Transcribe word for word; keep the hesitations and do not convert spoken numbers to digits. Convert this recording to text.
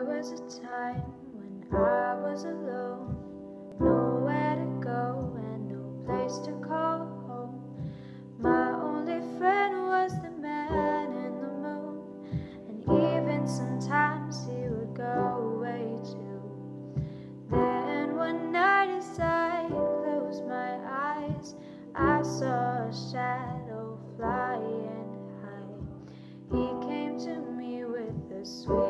was a time when I was alone, nowhere to go and no place to call home. My only friend was the man in the moon, and even sometimes he would go away too. Then one night as I closed my eyes, I saw a shadow flying high. He came to me with a sweet